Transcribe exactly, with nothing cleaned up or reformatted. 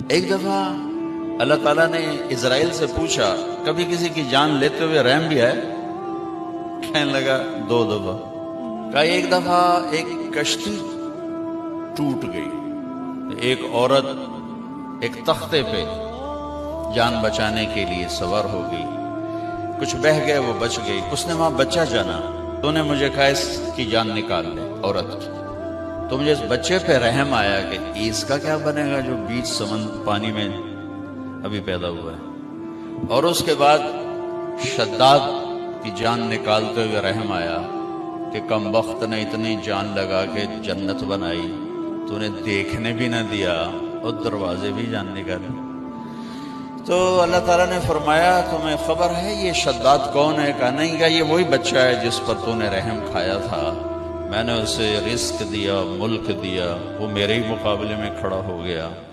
ایک دفعہ اللہ تعالیٰ نے اسرائیل سے پوچھا کبھی کسی کی جان لیتے ہوئے رحم بھی ہے؟ کہنے لگا دو دفعہ۔ کہا ایک دفعہ ایک کشتی ٹوٹ گئی، ایک عورت ایک تختے پہ جان بچانے کے لیے سوار ہو گئی، کچھ بہہ گئے وہ بچ گئی، اس نے وہاں بچہ جانا، تو نے مجھے کہا اس کی جان نکال لے عورت کی، تو مجھے اس بچے پہ رحم آیا کہ اس کا کیا بنے گا جو بیچ سمندر پانی میں ابھی پیدا ہوا ہے۔ اور اس کے بعد شداد کی جان نکالتے ہوئے رحم آیا کہ کم بخت نے اتنی جان لگا کے جنت بنائی، تو نے دیکھنے بھی نہ دیا اور دروازے بھی جان نکالے۔ تو اللہ تعالیٰ نے فرمایا تمہیں خبر ہے یہ شداد کون ہے؟ کہا نہیں۔ کہا یہ وہی بچہ ہے جس پر تو نے رحم کھایا تھا، میں نے اسے رزق دیا، ملک دیا، وہ میرے ہی مقابلے میں کھڑا ہو گیا۔